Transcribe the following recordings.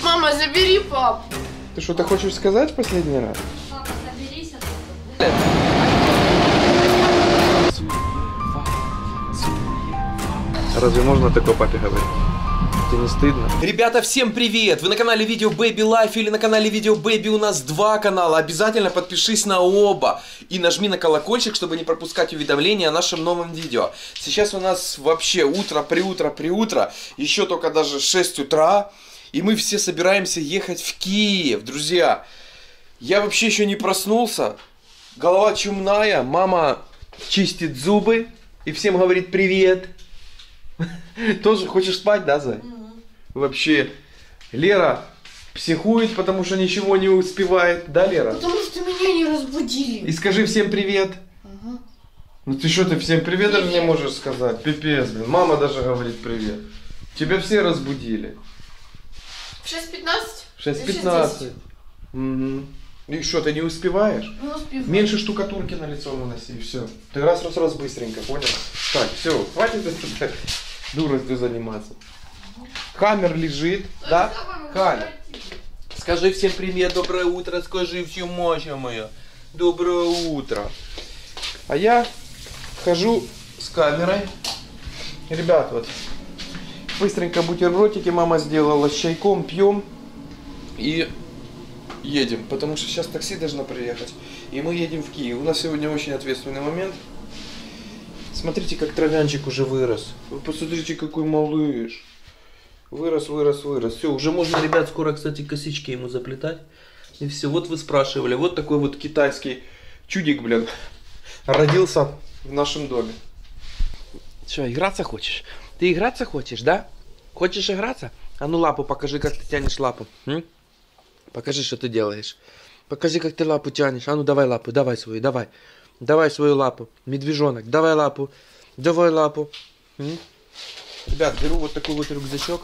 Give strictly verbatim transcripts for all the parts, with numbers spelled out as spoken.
Мама, забери папу. Ты что-то хочешь сказать в последний раз? Папа, соберись оттуда. Разве можно такое папе говорить? Тебе не стыдно? Ребята, всем привет! Вы на канале Видео Baby Life или на канале Видео Baby, у нас два канала. Обязательно подпишись на оба и нажми на колокольчик, чтобы не пропускать уведомления о нашем новом видео. Сейчас у нас вообще утро, приутро, приутро, еще только даже шесть утра, и мы все собираемся ехать в Киев, друзья. Я вообще еще не проснулся, голова чумная, мама чистит зубы и всем говорит привет. Тоже хочешь спать, да, Зай? Вообще, Лера психует, потому что ничего не успевает. Да, Лера? Потому что меня не разбудили. И скажи всем привет. Ага. Ну ты что, ты всем привет, Привет. даже не можешь сказать? Пипец, блин. Мама даже говорит привет. Тебя все разбудили. В шесть пятнадцать? В шесть пятнадцать. Угу. И что, ты не успеваешь? Не успеваю. Меньше штукатурки на лицо наноси, и все. Ты раз-раз-раз быстренько, понял? Так, все, хватит это дуростью заниматься. Хаммер лежит, да? Хаммер. Скажи всем привет, доброе утро, скажи всем, Маша моя. Доброе утро. А я хожу с камерой. Ребят, вот, быстренько бутербродики мама сделала с чайком, пьем и едем. Потому что сейчас такси должно приехать. И мы едем в Киев. У нас сегодня очень ответственный момент. Смотрите, как травянчик уже вырос. Вы посмотрите, какой малыш. Вырос, вырос, вырос. Все, уже можно, ребят, скоро, кстати, косички ему заплетать. И все. Вот вы спрашивали. Вот такой вот китайский чудик, блин, родился в нашем доме. Что, играться хочешь? Ты играться хочешь, да? Хочешь играться? А ну лапу покажи, как ты тянешь лапу. М? Покажи, что ты делаешь. Покажи, как ты лапу тянешь. А ну давай лапу, давай свою, давай. Давай свою лапу. Медвежонок, давай лапу. Давай лапу. М? Ребят, беру вот такой вот рюкзачок.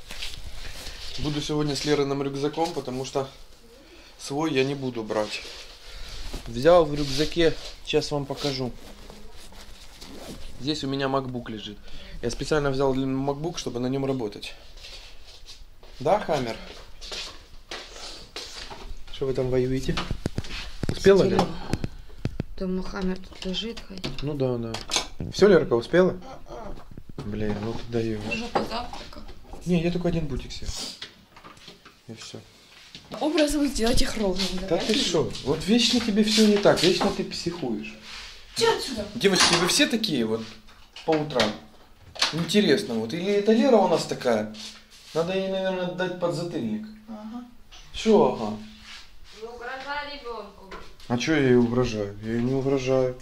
Буду сегодня с Лерыным рюкзаком, потому что свой я не буду брать. Взял в рюкзаке, сейчас вам покажу. Здесь у меня MacBook лежит. Я специально взял MacBook, чтобы на нем работать. Да, Хаммер? Что вы там воюете? Успела ли? Там Хаммер тут лежит хоть. Ну да, да. Все, Лерка, успела? Блин, ну ты даешь. Уже позавтракал. Не, я только один бутик съел. И все. Образом сделать их ровным. Да ты что? Вот вечно тебе все не так, вечно ты психуешь. Иди отсюда. Девочки, вы все такие вот по утрам? Интересно, вот или это Лера у нас такая? Надо ей, наверное, дать подзатыльник. Ага. Что, ага? Не угрожай ребенку. А что я ей угрожаю? Я ей не угрожаю.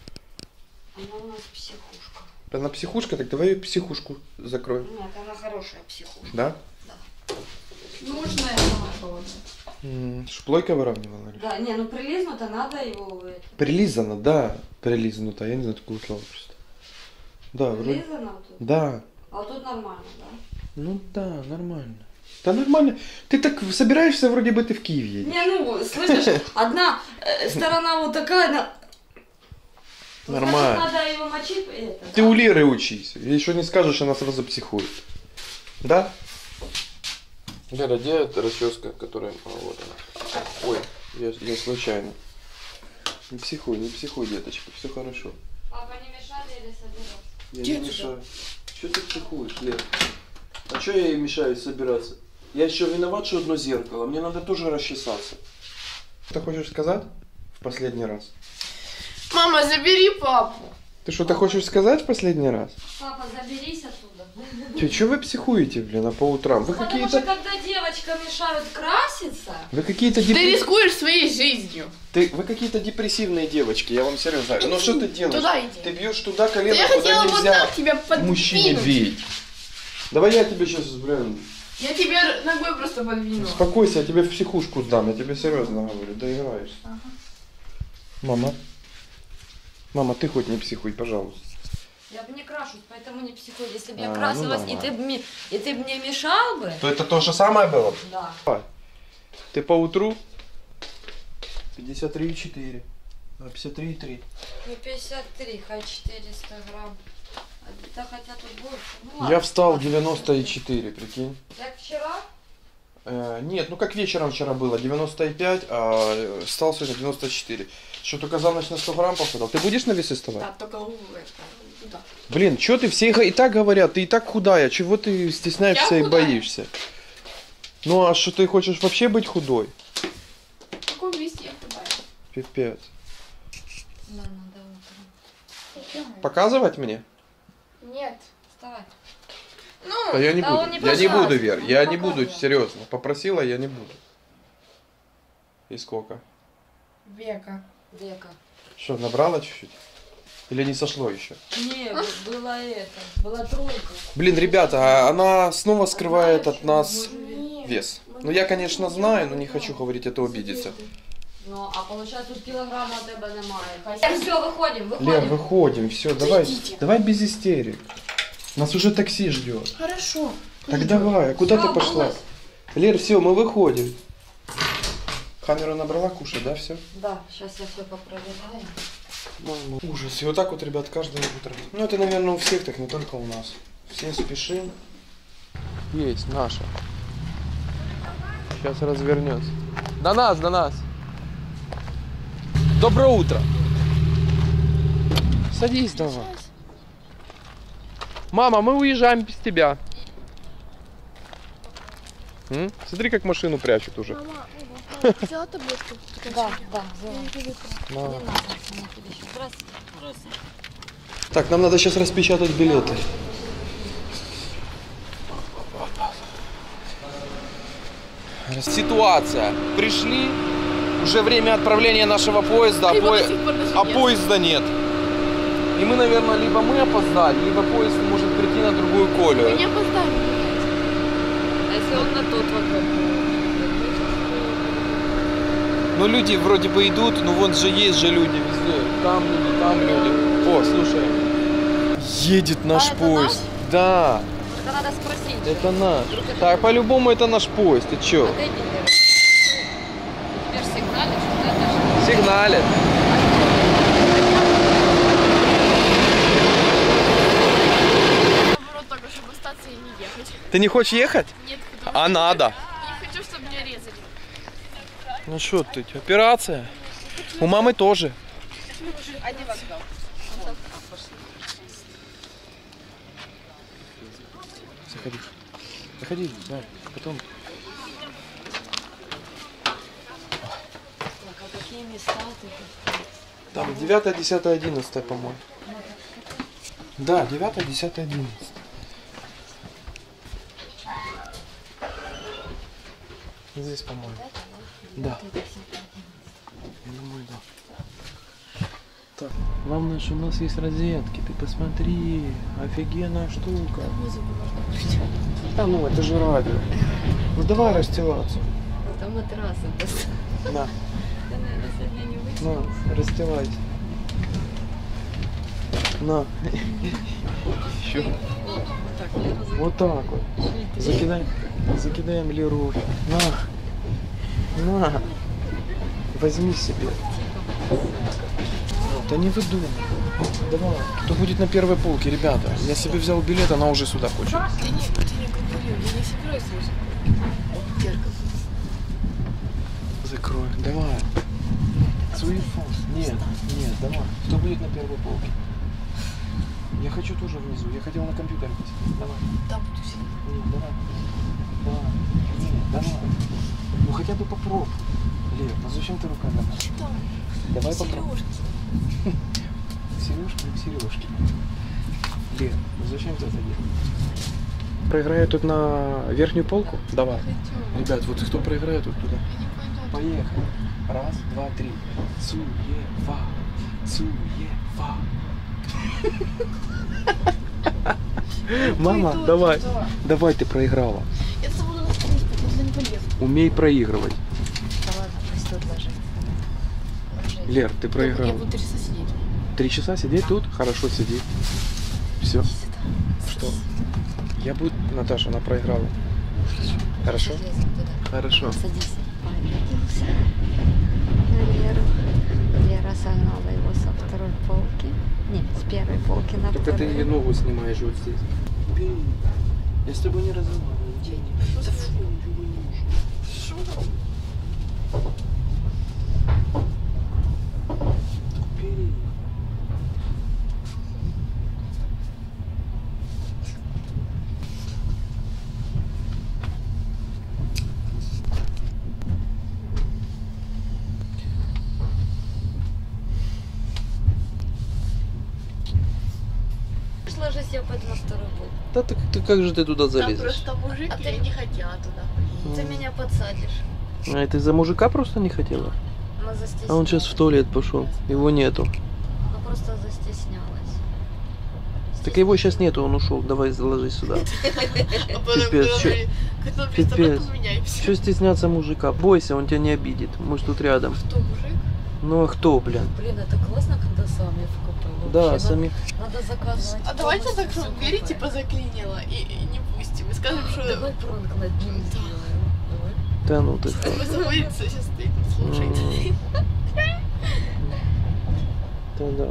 Она у нас психушка. Она психушка, так давай ее психушку закроем. Нет, она хорошая психушка. Да? Нужная сама холодная. М-м, шплойка выравнивала? Или? Да, не, ну прилизнуто, надо его... это, Прилизано, да. Прилизнуто, я не знаю такое слово просто. Да, вроде. Прилизано тут? Да. А вот тут нормально, да? Ну да, нормально. Да нормально. Ты так собираешься, вроде бы ты в Киев едешь. Не, ну, слышишь, одна э, сторона вот такая, на... Нормально. Надо его мочить, это, Ты да? у Леры учись. Еще не скажешь, она сразу психует. Да? Лера, где эта расческа, которая... А, вот она. Ой, я, я случайно. Не психуй, не психуй, деточка, все хорошо. Папа, не мешали или собираться? Я Где не ты? мешаю. Что ты психуешь, Лера? А что я ей мешаю собираться? Я еще виноват, что одно зеркало. Мне надо тоже расчесаться. Что хочешь сказать в последний раз? Мама, забери папу. Ты что-то хочешь сказать в последний раз? Папа, заберись оттуда. Че, что вы психуете, блин, а по утрам? Вы Потому какие-то... что когда девочкам мешают краситься, Вы какие-то Ты депре- рискуешь своей жизнью. Ты... Вы какие-то депрессивные девочки, я вам серьезно говорю. Ну что ты делаешь? Туда иди. Ты бьешь туда Да колено, я куда хотела вот нельзя так тебя мужчине подвинуть. бить. Давай я тебе сейчас, блин, Я тебе ногой просто подвину. успокойся, я тебе в психушку сдам, я тебе серьезно говорю, доиграешься. Ага. Мама. Мама, ты хоть не психуй, пожалуйста. я бы не крашусь, поэтому не психуй. Если бы А, я ну красилась, и, нормально. ты бы мне, и ты бы мне мешал бы, То это то же самое было? да. Ты по утру пятьдесят три и четыре. А, пятьдесят три и три. Не пятьдесят три, хоть четыреста грамм. А да хотя тут больше. Ну, Я ладно, встал ладно. девяносто четыре, прикинь. Как вчера? Э, Э, нет, ну как вечером вчера было, девяносто пять, а стал сегодня девяносто четыре. Что, только за ночь на сто грамм похудал? Ты будешь на весы вставать? Да, только у это, туда. Блин, что ты, все и так говорят, ты и так худая, чего ты стесняешься Я и худая. боишься? Ну а что, ты хочешь вообще быть худой? В каком месте я худая? Пипец. Да, надо утром. Показывать мне? Нет. Вставай. Ну, Да я не да буду, он не я не буду, пожалуйста, Вер, он я не не буду, показывает. серьезно. Попросила, я не буду. И сколько? века. Века. Что, набрала чуть-чуть? Или не сошло еще? Не, б- было это. Была тройка. Блин, ребята, а она снова скрывает Знаешь, от нас Нет. вес. Ну я, конечно, знаю, но не хочу говорить, это обидеться. Ну, а получается, тут килограмма у тебе немає. Хай все, виходимо, виходимо. Лер, выходим, все, давай, идите. давай без истерик. Нас уже такси ждет. Хорошо. Так давай, а куда Всё, ты пошла? брось. Лер, все, мы выходим. Камеру набрала кушать, да, все? Да, сейчас я все попроверяю. Мама, ужас. И вот так вот, ребят, каждое утро. Ну, это, наверное, у всех так, не только у нас. Все спешим. Есть, наша. Сейчас развернется. До нас, до нас. Доброе утро. Садись давай. Мама, мы уезжаем без тебя. М? Смотри, как машину прячут уже. Мама, взяла таблетку? Да, да, взяла. На. Не надо, она тебе еще. Здравствуйте. Так, нам надо сейчас распечатать билеты. Ситуация. Пришли, уже время отправления нашего поезда, а, Его пое- до сих пор даже а нет. поезда нет. И мы, наверное, либо мы опоздали, либо поезд может прийти на другую Вы колею. не опоздали. А если он на тот вот? Но люди вроде бы идут, но вон же есть же люди везде. Там люди, там люди. О, слушай. Едет наш А, это поезд. Да, Это надо спросить. это наш. Так, по-любому это наш поезд. Ты чё? Отойди. Теперь сигналит, что это Сигналит. Наоборот, только чтобы остаться и не ехать. Ты не хочешь ехать? Нет, потому А надо. что не хочу, чтобы меня резали. Ну что ты, операция? У мамы тоже. Одеваться. Заходи. Заходи, да, потом. Так, а какие места ты? Там девятое, десятое, одиннадцатое, по-моему. Да, девятое, десятое, одиннадцатое. Здесь, по-моему. Да. Я думаю, да. Так, главное, что у нас есть розетки. Ты посмотри, офигенная штука. Да ну, это же радио. Ну давай расстилаться. Там матрасы просто. На, Ты, наверное, сегодня не выйдешь. на, расстилайся. На. Еще. Так, я раз- Вот так вот. Закидаем, закидаем Леру. На. На. Возьми себе. Да не выдумай. Давай. Кто будет на первой полке, ребята? Я себе взял билет, она уже сюда хочет. Ты не, ты не говорил, я не собираюсь слушать. Закрой. Давай. Суефос. Нет, нет, давай. Кто будет на первой полке? Я хочу тоже внизу. Я хотел на компьютере посидеть. Давай. Там буду сидеть. Нет, давай. Давай. Нет, давай. Ну хотя бы попробуй. Лев, ну зачем ты руками? Там. Давай попробуй. Сережки. Сережки, сережки. Лев, ну зачем ты это делаешь? Проиграю тут на верхнюю полку? Давай. Ребят, вот кто проиграет, вот туда. Поехали. Раз, два, три. Цуева. Цуева. Мама, давай. Давай, ты проиграла. Я с тобой на скрипке, это не полезно. Умей проигрывать. Да ладно, пусть тут ложится. Ложись. Лер, ты Я проиграла. буду три часа сидеть. Три часа сидеть тут? Хорошо, сиди. Все. Что? Я буду... Наташа, она проиграла. Хорошо? Сейчас лезем туда. Хорошо. Садись. Поднялся на Леру. Лера согнала его со второй полки. Нет, с первой полки на Только ты ей вторую. ногу снимаешь вот здесь. Я с тобой не разговариваю. Да фу, ничего не нужно. боюсь, я пойду на второй полк. Да ты, ты как же ты туда Там залезешь? просто мужик, А и я ты- не хотела туда. Ты меня подсадишь. А ты за мужика просто не хотела? Мы застеснялась. А он сейчас в туалет пошел. Его нету. Ну просто застеснялась. Так его сейчас нету, он ушел. Давай заложись сюда. А потом, Пипец, когда чё- при- когда он представляет, Пипец. поменяемся. Че стесняться мужика? Бойся, он тебя не обидит. Мы ж тут рядом. Что, мужик? Ну а кто, блин? Блин, это классно, когда сами в купе. Да, Вообще, сами. Надо, надо заказывать. А давайте полностью так, всё что Гери купе. типа заклинила и, и не пустим. И скажем, что Давай пранк над ним сделаем. Давай. Да ну ты что? вы заводится сейчас стоит, слушайте. Да-да.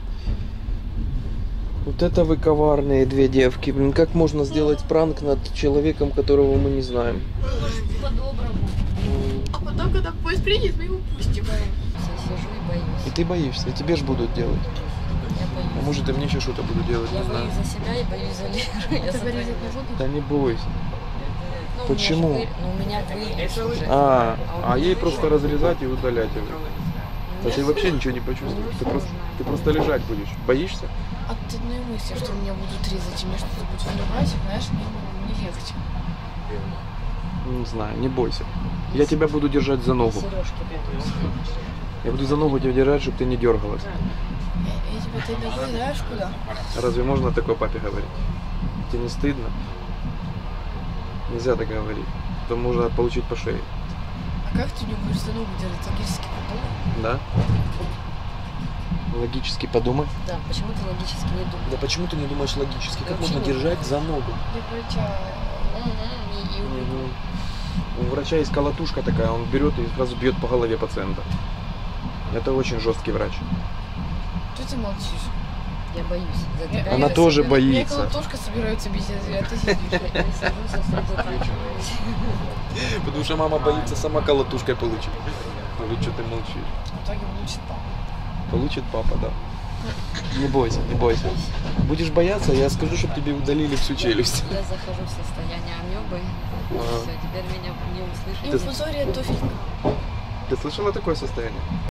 Вот это вы коварные две девки. Блин, как можно сделать пранк над человеком, которого мы не знаем? По-доброму. А потом, когда поезд приедет, мы его пустим. Все, сижу и боюсь. И ты боишься, и тебе ж будут делать. Я боюсь. А может и мне еще что-то будут делать, Я не знаю. боюсь за себя и боюсь за Леру. Я Тебя смотрю, резать не будут? Да не бойся. ну, Почему? у меня же вы- Ну, у меня вылез уже. А, у а меня ей вылез. просто разрезать и удалять его. Ну, А ты вообще ничего не почувствуешь. Ты просто, ты просто лежать будешь. Боишься? От одной мысли, что меня будут резать и мне что-то будет вливать, знаешь, мне, мне легче. Не знаю, не бойся. Я тебя буду держать за ногу. Сережки придумал. Я буду за ногу тебя держать, чтобы ты не дергалась. Я, я тебя ты ногой знаешь куда? Разве можно такое папе говорить? Тебе не стыдно? Нельзя так говорить. То можно получить по шее. А как ты не будешь за ногу держать? Логически подумай. Да? Логически подумай. Да, почему ты логически не думаешь? Да почему ты не думаешь логически? Как Вообще можно не держать за ногу? Для врача. И- и убегу. У врача есть колотушка такая, он берет и сразу бьет по голове пациента. Это очень жесткий врач. Что ты молчишь? Я боюсь за тебя. Она я тоже собираюсь. боится. Меня колотушка собираются бить, а ты сидишь. Я сижу, сосредоточиваюсь. Потому что мама боится сама колотушкой получить. Ну что ты молчишь? В итоге получит папа. Получит папа, да. Не бойся, не бойся. Будешь бояться, я скажу, чтобы тебе удалили всю челюсть. Я захожу в состояние амебы. А. Все, теперь меня не услышишь. Инфузория туфелька. Ты слышала такое состояние?